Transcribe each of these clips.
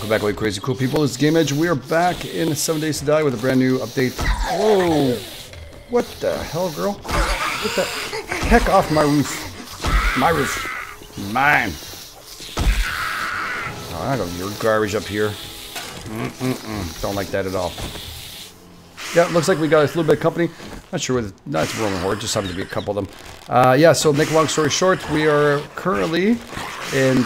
Welcome back, all you crazy cool people. It's Game Edge. We are back in 7 Days to Die with a brand new update. Whoa! What the hell, girl? Get the heck off my roof. My roof. Mine. Oh, I got your garbage up here. Don't like that at all. Yeah, looks like we got a little bit of company. Not sure whether that's Roman Horde, just happens to be a couple of them. Yeah, so make a long story short, we are currently in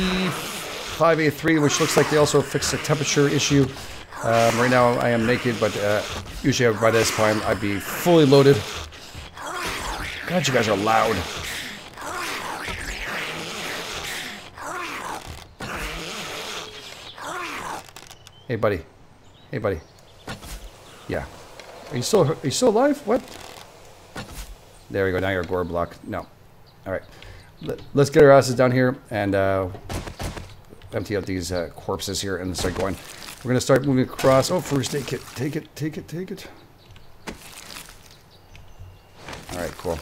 B5A3, which looks like they also fixed the temperature issue. Right now I am naked, but usually by this time I'd be fully loaded. God, you guys are loud. Hey, buddy. Hey, buddy. Yeah. Are you still alive? What? There we go. Now you're a gore block. No. All right. Let's get our asses down here and empty out these corpses here and start going. We're gonna start moving across. Oh, first aid kit. Take it. Take it. Take it. All right. Cool.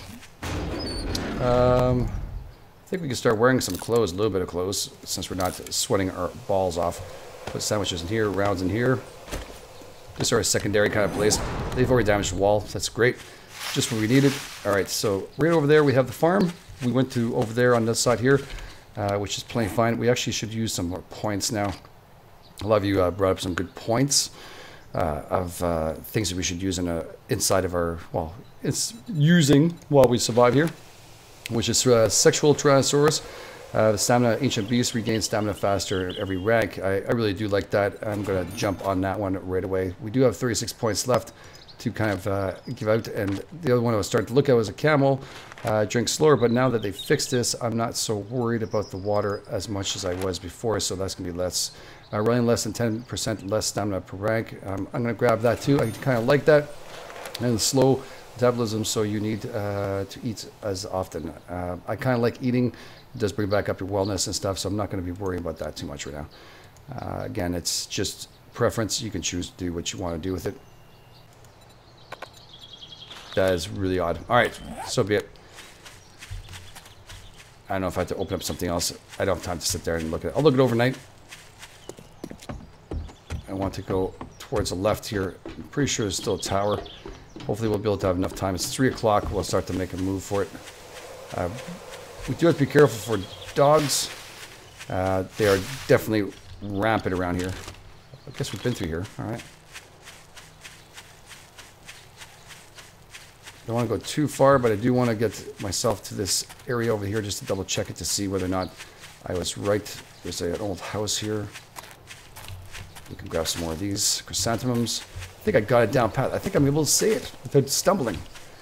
I think we can start wearing some clothes, a little bit of clothes, since we're not sweating our balls off. Put sandwiches in here, rounds in here. This is our secondary kind of place. They've already damaged the wall. That's great. Just what we needed. All right, so right over there we have the farm. We went to over there on this side here, which is plenty fine. We actually should use some more points now. A lot of you brought up some good points of things that we should use inside of our, well, it's using while we survive here, which is Sexual Tyrannosaurus. The Stamina Ancient Beast regains stamina faster at every rank. I really do like that. I'm going to jump on that one right away. We do have 36 points left to kind of give out. And the other one I was starting to look at was a camel. Drink slower, but now that they fixed this, I'm not so worried about the water as much as I was before. So that's going to be less. Running less than 10% less stamina per rank. I'm going to grab that too. I kind of like that. And slow metabolism, so you need to eat as often. I kind of like eating. It does bring back up your wellness and stuff, so I'm not going to be worrying about that too much right now. Again, it's just preference. You can choose to do what you want to do with it. That is really odd. All right, so be it. I don't know if I have to open up something else. I don't have time to sit there and look at it. I'll look at it overnight. I want to go towards the left here. I'm pretty sure there's still a tower. Hopefully we'll be able to have enough time. It's 3 o'clock. We'll start to make a move for it. We do have to be careful for dogs. They are definitely rampant around here. I guess we've been through here. All right. Don't want to go too far, but I do want to get myself to this area over here just to double check it to see whether or not I was right. There's an old house here. We can grab some more of these chrysanthemums. I think I got it down pat. I think I'm able to say it without stumbling.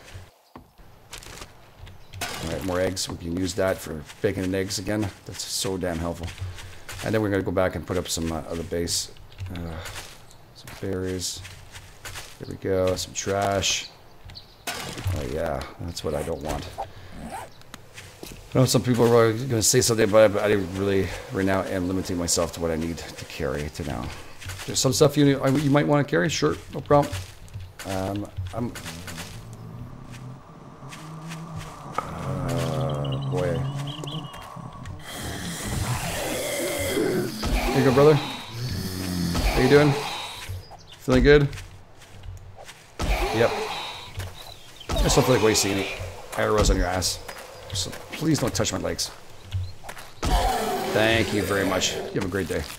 Alright, more eggs. We can use that for bacon and eggs again. That's so damn helpful. And then we're going to go back and put up some other base. Some berries. There we go. Some trash. Oh yeah, that's what I don't want. I know some people are going to say something about it, but I really, right now, am limiting myself to what I need to carry to now. There's some stuff you might want to carry. Sure, no problem. Boy. There you go, brother. How you doing? Feeling good? Yep. I just don't feel like wasting any arrows on your ass. So please don't touch my legs. Thank you very much. You have a great day.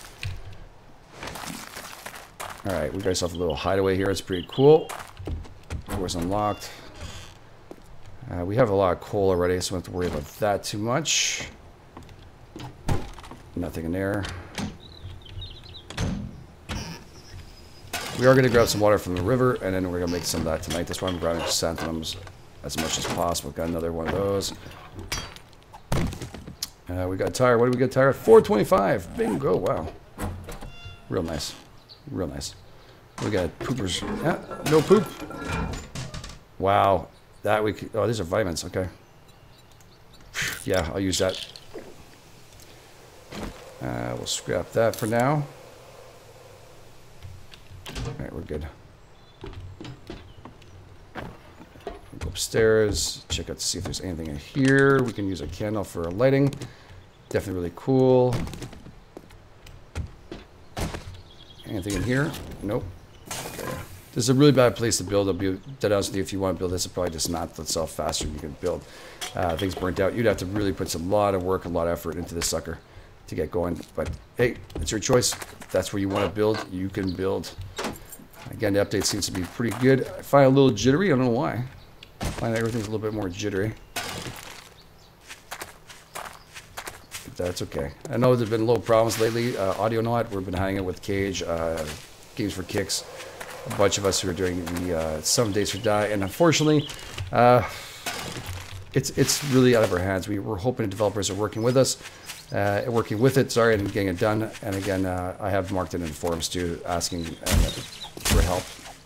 Alright, we got ourselves a little hideaway here. It's pretty cool. Doors unlocked. We have a lot of coal already, so we don't have to worry about that too much. Nothing in there. We are going to grab some water from the river, and then we're going to make some of that tonight. That's why I'm grabbing chrysanthemums as much as possible. Got another one of those. We got a tire. What do we get? Tire? 425. Bingo. Wow. Real nice. Real nice. We got poopers. Yeah, no poop. Wow. That we could, oh, these are vitamins. Okay. Yeah, I'll use that. We'll scrap that for now. Alright, we're good. Go upstairs, check out to see if there's anything in here. We can use a candle for lighting. Definitely really cool. Anything in here? Nope. Okay. This is a really bad place to build. I'll be dead honest with you. If you want to build this, it'll probably just map itself faster than you can build. Things burnt out. You'd have to really put a lot of work, a lot of effort into this sucker to get going. But hey, it's your choice. If that's where you want to build, you can build. Again, the update seems to be pretty good. I find it a little jittery. I don't know why. I find everything's a little bit more jittery. But that's okay. I know there's been little problems lately. Audio Not, we've been hanging out with Cage, Games for Kicks. A bunch of us who are doing the Some Days for Die, and unfortunately, it's really out of our hands. We're hoping developers are working with us, working with it, sorry, and getting it done. And again, I have marked it in the forums too, asking for help.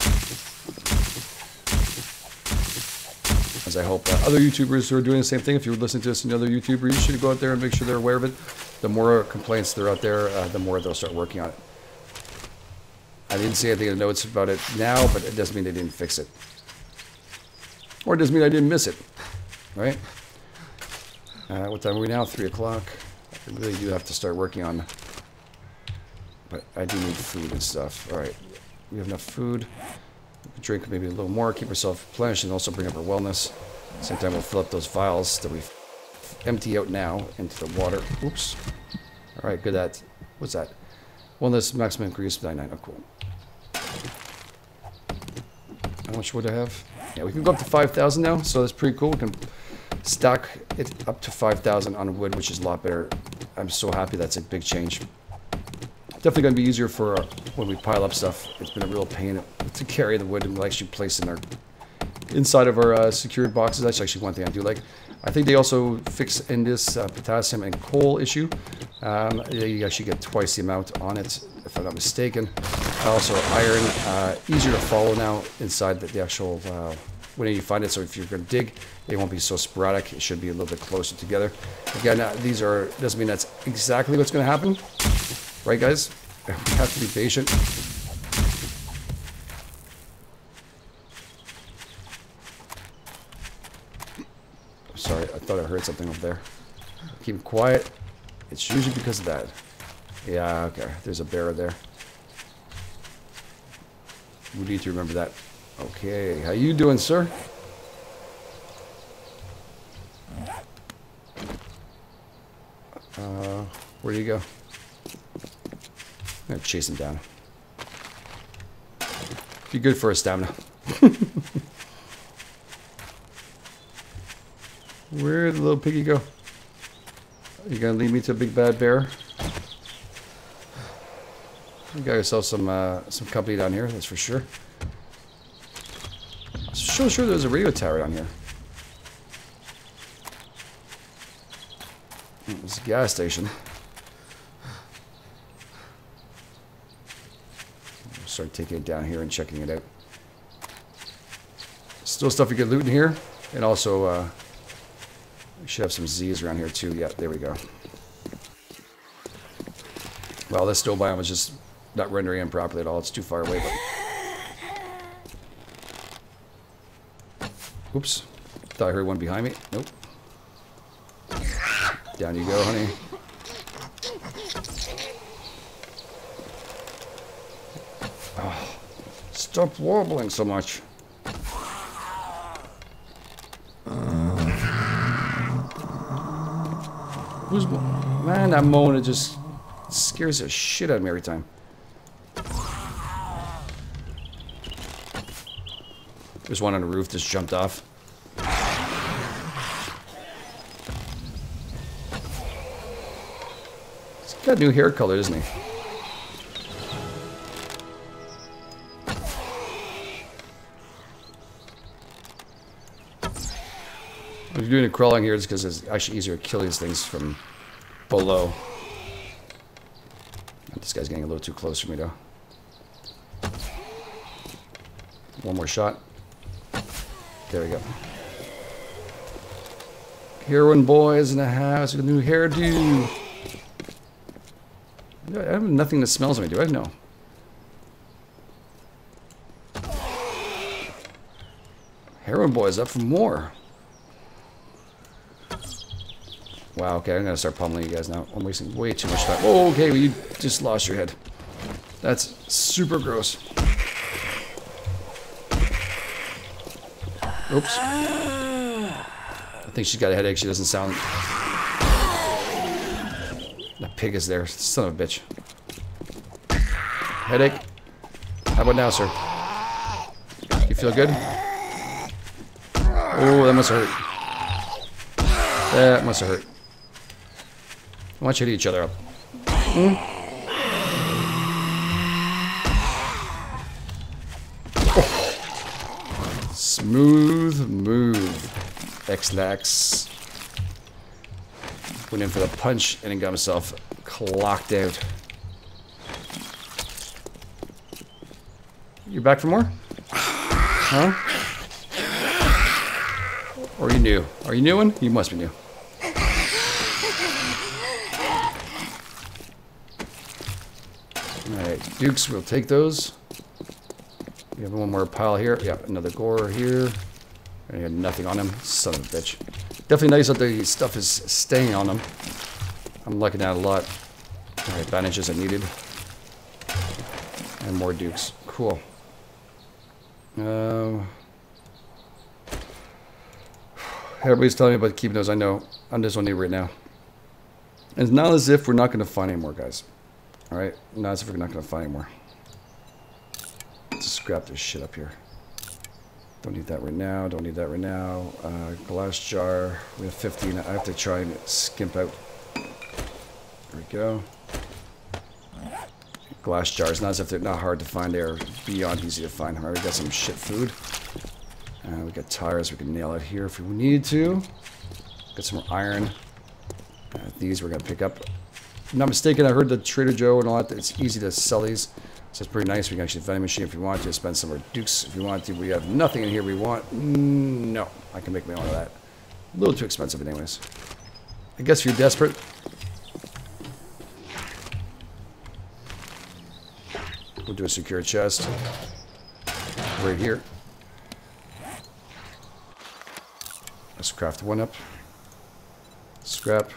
As I hope other YouTubers who are doing the same thing, if you're listening to this and other YouTubers, you should go out there and make sure they're aware of it. The more complaints that are out there, the more they'll start working on it. I didn't see anything in the notes about it now, but it doesn't mean they didn't fix it. Or it doesn't mean I didn't miss it. Right? What time are we now? 3 o'clock. I really do have to start working on... But I do need food and stuff. Alright. We have enough food. We can drink maybe a little more, keep ourselves replenished, and also bring up our wellness. At the same time, we'll fill up those vials that we empty out now into the water. Oops. Alright, good at... What's that? Wellness maximum increase, 99. Oh, cool. How much would I have? Yeah, we can go up to 5,000 now, so that's pretty cool. We can stack it up to 5,000 on wood, which is a lot better. I'm so happy that's a big change. Definitely going to be easier for when we pile up stuff. It's been a real pain to carry the wood and we'll actually place in our inside of our secured boxes. That's actually one thing I do like. I think they also fix in this potassium and coal issue. You actually get twice the amount on it, if I'm not mistaken. Also, iron, easier to follow now inside the actual, when you find it. So if you're going to dig, they won't be so sporadic. It should be a little bit closer together. Again, these are, doesn't mean that's exactly what's going to happen. Right, guys? We have to be patient. Sorry, I thought I heard something over there. Keep it quiet. It's usually because of that. Yeah, okay. There's a bear there. We need to remember that. Okay, how you doing, sir? Where do you go? I'm gonna chase him down. Be good for his stamina. Where'd the little piggy go? Are you gonna lead me to a big bad bear? You got yourself some company down here, that's for sure. I'm so sure there's a radio tower down here. There's a gas station. I'll start taking it down here and checking it out. Still stuff you can loot in here, and also we should have some Z's around here too. Yeah, there we go. Well, this snow biome is just not rendering in properly at all. It's too far away. But... Oops. Thought I heard one behind me. Nope. Down you go, honey. Oh, stop wobbling so much. Who's... Man, that Mona just scares the shit out of me every time. There's one on the roof just jumped off. He's got a new hair color, doesn't he? If you're doing a crawling here, it's because it's actually easier to kill these things from below. This guy's getting a little too close for me, though. One more shot. There we go. Heroin boys in the house with a new hairdo. I have nothing that smells of me, do I? No. Heroin boys up for more. Wow, okay, I'm gonna start pummeling you guys now. I'm wasting way too much time. Oh, okay, well, you just lost your head. That's super gross. Oops. I think she's got a headache. She doesn't sound... The pig is there. Son of a bitch. Headache? How about now, sir? You feel good? Oh, that must have hurt. That must have hurt. I want you to eat each other up. Hmm? Oh. Smooth move. X-Lax. Went in for the punch and then got himself clocked out. You back for more? Huh? Or are you new? Are you new one? You must be new. Alright, Dukes, we'll take those. We have one more pile here. Yeah, another gore here. And he had nothing on him. Son of a bitch. Definitely nice that the stuff is staying on him. I'm liking that a lot. Alright, bandages I needed. And more Dukes. Cool. Everybody's telling me about keeping those. I know. I'm just on it right now. And it's not as if we're not going to find any more, guys. Alright? Not as if we're not going to find any more. Let's scrap this shit up here. Don't need that right now. Don't need that right now. Glass jar. We have 15. I have to try and skimp out. There we go. Glass jars. Not as if they're not hard to find. They're beyond easy to find. Alright, we got some shit food. We got tires. We can nail it here if we need to. Got some iron. These we're going to pick up. If I'm not mistaken, I heard the Trader Joe and all that. It's easy to sell these. So it's pretty nice. We can actually vending machine if you want to. Spend some more Dukes if you want to. We have nothing in here we want. No. I can make my own of that. A little too expensive anyways. I guess if you're desperate. We'll do a secure chest. Right here. Let's craft one up. Scrap.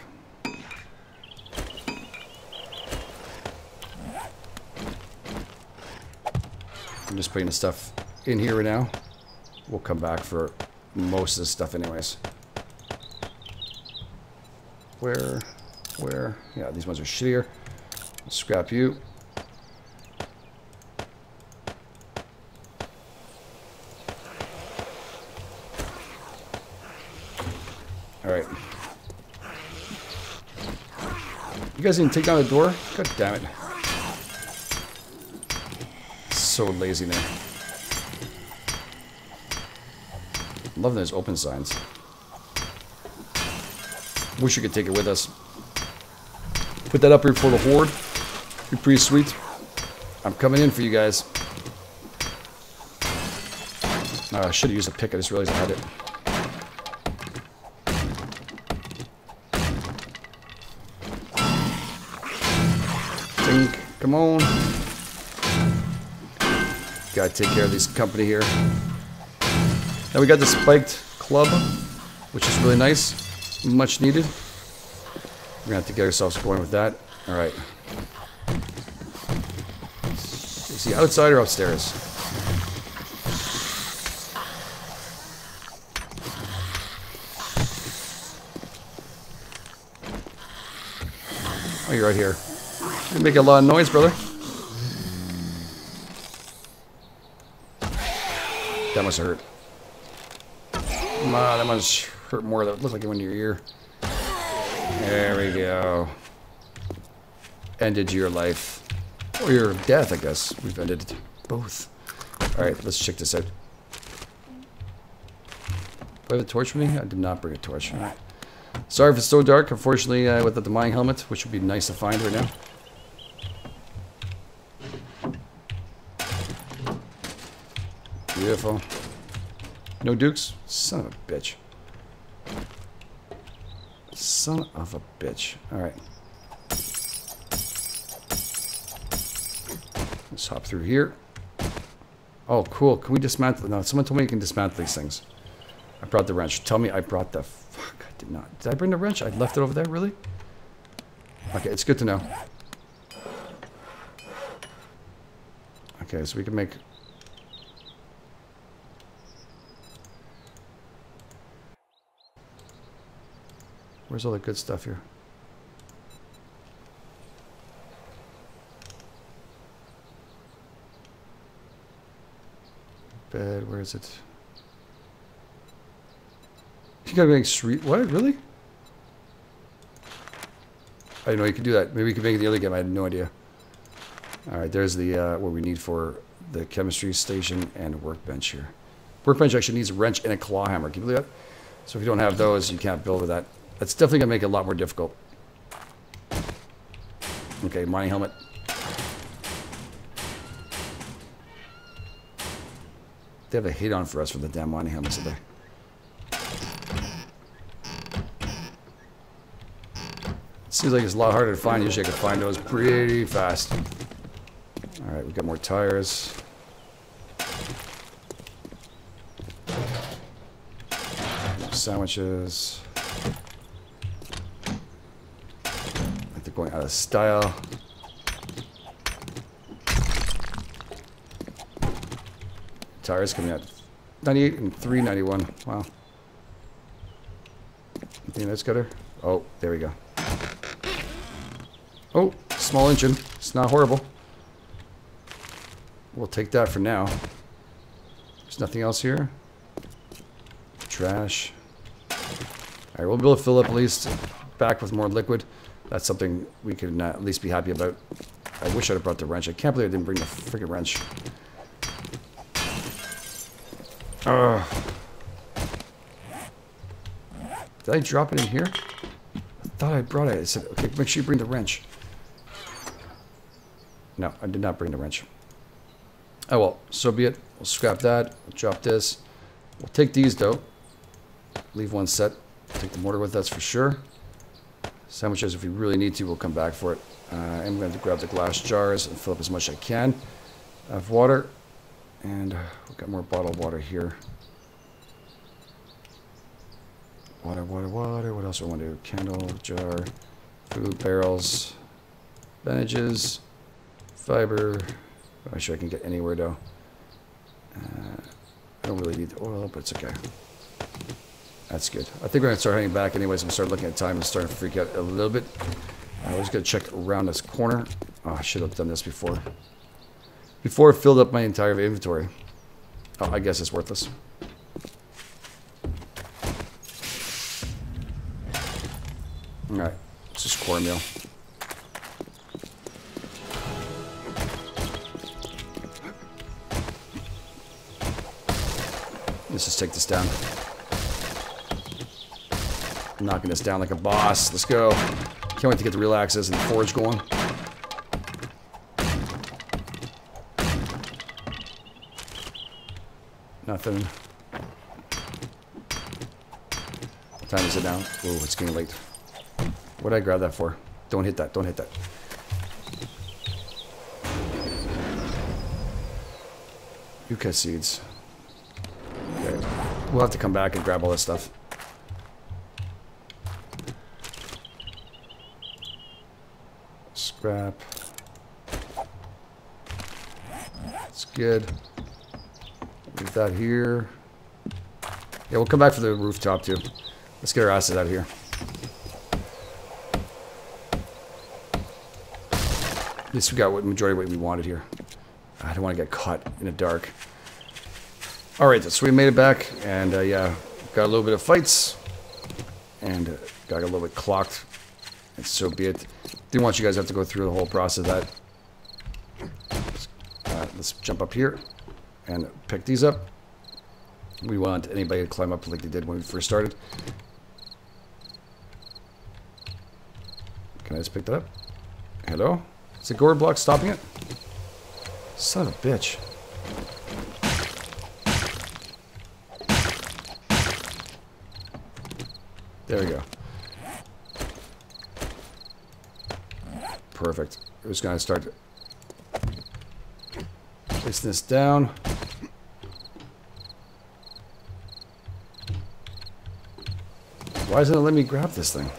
I'm just putting the stuff in here right now. We'll come back for most of the stuff anyways. Where? Yeah, these ones are shittier. Scrap you. Alright. You guys didn't take down the door? God damn it. So lazy now. I'm loving those open signs. Wish you could take it with us. Put that up here for the horde. Be pretty sweet. I'm coming in for you guys. I should have used a pick. I just realized I had it. Think. Come on. Gotta take care of this company here. Now we got the spiked club, which is really nice. Much needed. We're gonna have to get ourselves going with that. Alright. Is he outside or upstairs? Oh, you're right here. You're making a lot of noise, brother. That must have hurt. That must hurt more. That looked like it went to your ear. There we go. Ended your life. Or your death, I guess. We've ended both. Alright, let's check this out. Do I have a torch with me? I did not bring a torch. Right. Sorry if it's so dark. Unfortunately, without the mining helmet, which would be nice to find right now. Beautiful. No Dukes? Son of a bitch. Son of a bitch. Alright. Let's hop through here. Oh, cool. Can we dismantle? No, someone told me you can dismantle these things. I brought the wrench. Tell me I brought the... Fuck, I did not. Did I bring the wrench? I left it over there, really? Okay, it's good to know. Okay, so we can make... Where's all the good stuff here? Bed, where is it? You gotta make street... What? Really? I didn't know you could do that. Maybe we could make it the other game. I had no idea. Alright, there's the what we need for the chemistry station and workbench here. Workbench actually needs a wrench and a claw hammer. Can you believe that? So if you don't have those, you can't build with that. That's definitely going to make it a lot more difficult. Okay, mining helmet. They have a hate on for us for the damn mining helmets today. Seems like it's a lot harder to find. Usually I can find those pretty fast. Alright, we've got more tires. More sandwiches. Like they're going out of style. Tires coming out 98 and 391. Wow. Anything that's gutter? Oh, there we go. Oh, small engine. It's not horrible. We'll take that for now. There's nothing else here. Trash. Alright, we'll be able to fill up at least back with more liquid. That's something we can at least be happy about. I wish I'd have brought the wrench. I can't believe I didn't bring the freaking wrench. Did I drop it in here? I thought I brought it. I said, okay, make sure you bring the wrench. No, I did not bring the wrench. Oh well, so be it. We'll scrap that. We'll drop this. We'll take these though. Leave one set. Take the mortar with us for sure. Sandwiches, if we really need to, we'll come back for it. I'm going to grab the glass jars and fill up as much as I can. I have water. And we've got more bottled water here. Water, water, water. What else do I want to do? Candle, jar, food, barrels, bandages, fiber. I'm not sure I can get anywhere though. I don't really need the oil, but it's okay. That's good. I think we're going to start heading back anyways. I'm going to start looking at time and starting to freak out a little bit. I was going to check around this corner. Oh, I should have done this before. Before I filled up my entire inventory. Oh, I guess it's worthless. Alright, it's just cornmeal. Let's just take this down. I'm knocking this down like a boss. Let's go. Can't wait to get the real axes and the forge going. Nothing. What time is it now? Ooh, it's getting late. What did I grab that for? Don't hit that. Don't hit that. Yucca seeds. Okay. We'll have to come back and grab all this stuff. Scrap. That's good. Leave that here. Yeah, we'll come back for the rooftop too. Let's get our asses out of here. At least we got what majority of what we wanted here. I don't want to get caught in the dark. Alright, so we made it back, and yeah, got a little bit of fights, and got a little bit clocked, and so be it. Didn't want you guys to have to go through the whole process of that. Let's jump up here, and pick these up. We want anybody to climb up like they did when we first started. Can I just pick that up? Hello? Is the gourd block stopping it? Son of a bitch. There we go. Perfect. We're just going to start placing this down. Why doesn't it let me grab this thing?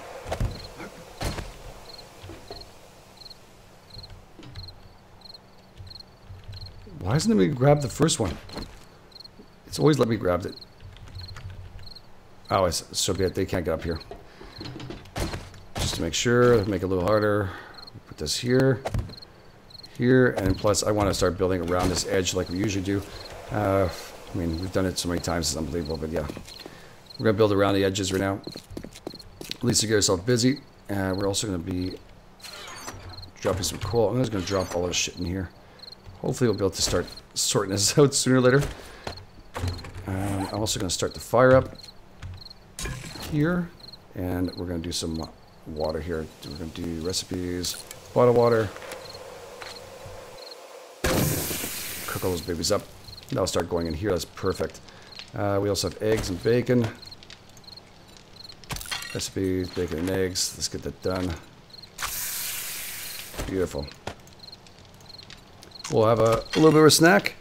Why Why doesn't it let me grab the first one? It's always let me grab it. Oh, so be it. They can't get up here. Just to make sure, make it a little harder. Put this here, here, and plus I want to start building around this edge like we usually do. I mean, we've done it so many times, it's unbelievable, but yeah. We're going to build around the edges right now. At least to get ourselves busy. We're also going to be dropping some coal. I'm just going to drop all this shit in here. Hopefully we'll be able to start sorting this out sooner or later. I'm also going to start the fire up here. And we're going to do some water here. We're going to do recipes, bottled water. Cook all those babies up. That'll start going in here. That's perfect. We also have eggs and bacon. Recipes, bacon and eggs. Let's get that done. Beautiful. We'll have a little bit of a snack.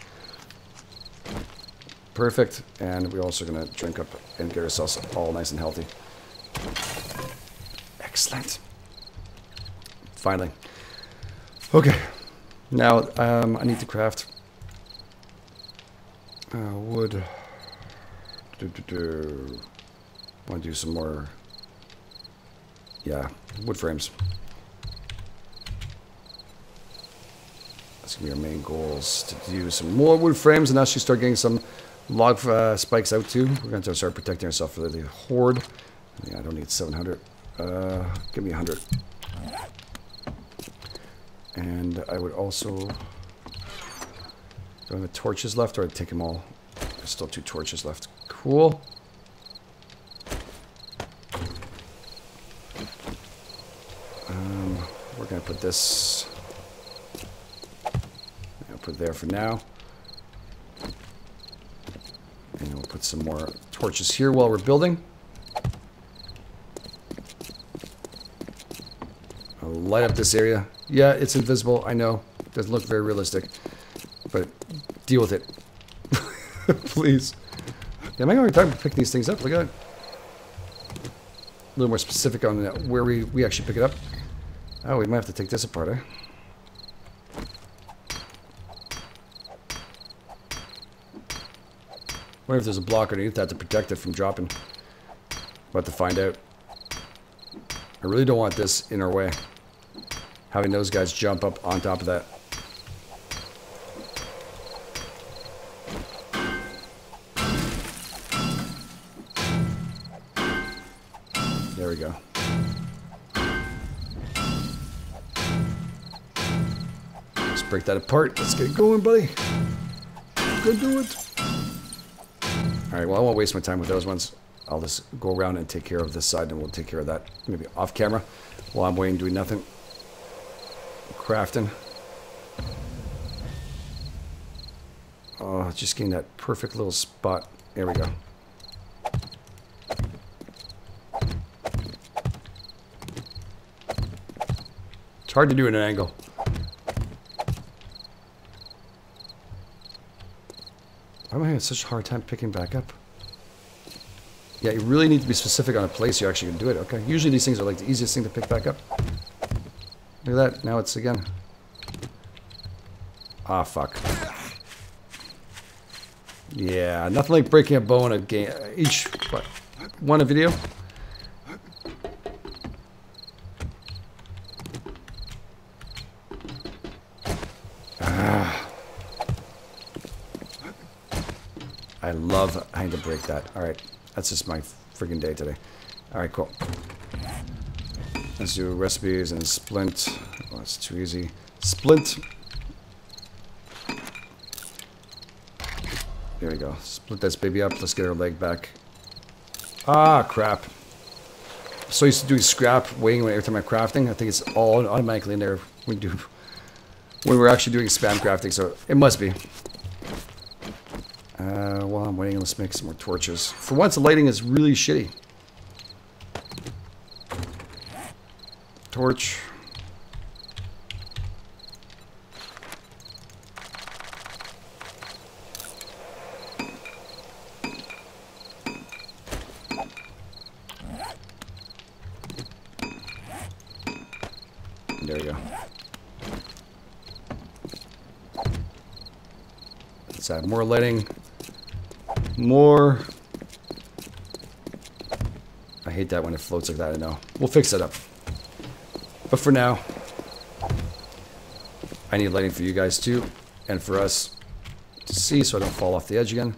Perfect. And we're also going to drink up and get ourselves all nice and healthy. Excellent. Finally. Okay. Now, I need to craft wood. Want to do some more. Yeah, wood frames. That's going to be our main goals, to do some more wood frames and actually start getting some log spikes out too. We're going to start protecting ourselves for the horde. Yeah, I don't need 700. Give me 100. And I would also... Do I have torches left, or I'd take them all? There's still 2 torches left. Cool. We're going to put this... I'll put it there for now. And we'll put some more torches here while we're building. I'll light up this area. Yeah, it's invisible, I know. It doesn't look very realistic. But deal with it. Please. Yeah, am I going to have time to pick these things up? Look at that. A little more specific on where we actually pick it up. Oh, we might have to take this apart, eh? Wonder if there's a block underneath that to protect it from dropping. We'll have to find out. I really don't want this in our way. Having those guys jump up on top of that. There we go. Let's break that apart. Let's get going, buddy. Go do it. Alright, well, I won't waste my time with those ones. I'll just go around and take care of this side, and we'll take care of that maybe off camera while I'm waiting, doing nothing. Crafting. Oh, just getting that perfect little spot. There we go. It's hard to do at an angle. Why am I having such a hard time picking back up? Yeah, you really need to be specific on a place you're actually going to do it. Okay, usually these things are like the easiest thing to pick back up. Look at that. Now it's again. Ah, fuck. Yeah, nothing like breaking a bone a game. Each, what? One a video? I love having to break that. Alright, that's just my friggin' day today. Alright, cool. Let's do recipes and splint. Oh, that's too easy. Splint. There we go. Split this baby up. Let's get our leg back. Ah, crap. So used to doing scrap weighing every time I'm crafting. I think it's all automatically in there when we're actually doing spam crafting, so it must be. While I'm waiting, let's make some more torches. For once, the lighting is really shitty. Torch. There we go. Let's add more lighting. More. I hate that when it floats like that, I know. We'll fix that up. But for now, I need lighting for you guys too, and for us to see so I don't fall off the edge again.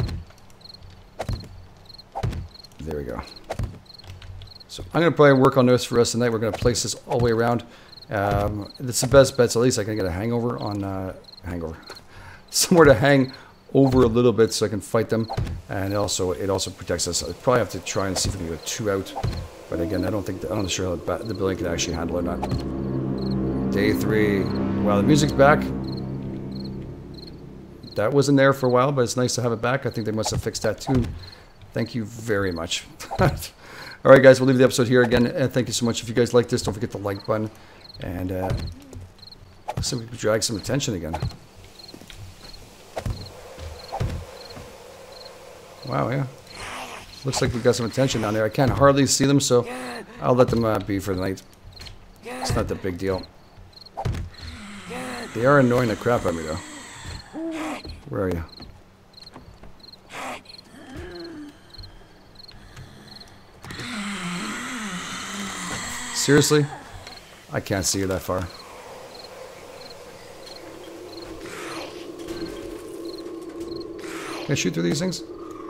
There we go. So I'm going to probably work on this for us tonight. We're going to place this all the way around. It's the best bet, so at least I can get a hangover on... somewhere to hang over a little bit so I can fight them. And it also protects us. I probably have to try and see if we can get 2 out. But again, I'm not sure how the building can actually handle it or not. Day 3. Wow, the music's back. That wasn't there for a while, but it's nice to have it back. I think they must have fixed that too. Thank you very much. All right, guys, we'll leave the episode here again. And thank you so much. If you guys like this, don't forget the like button. And let's see if we can drag some attention again. Wow, yeah. Looks like we got some attention down there. I can't hardly see them, so I'll let them be for the night. It's not that big deal. They are annoying the crap out of me, though. Where are you? Seriously? I can't see you that far. Can I shoot through these things?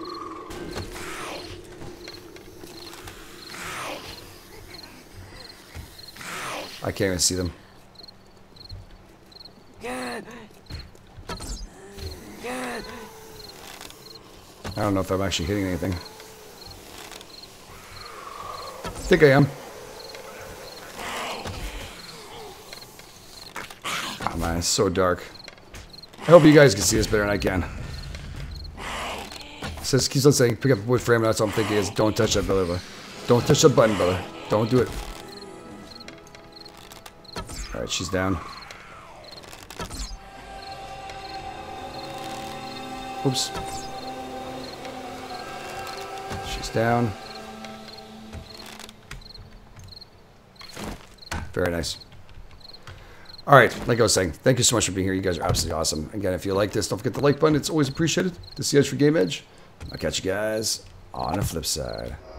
I can't even see them. I don't know if I'm actually hitting anything. I think I am. Oh man, it's so dark. I hope you guys can see this better than I can. It says, keeps on saying, pick up a wood frame, and that's what I'm thinking is, don't touch that, brother. Don't touch the button, brother. Don't do it. Alright, she's down. Oops. She's down. Very nice. Alright, like I was saying, thank you so much for being here. You guys are absolutely awesome. Again, if you like this, don't forget the like button. It's always appreciated. This is the Edge for Game Edge. I'll catch you guys on the flip side.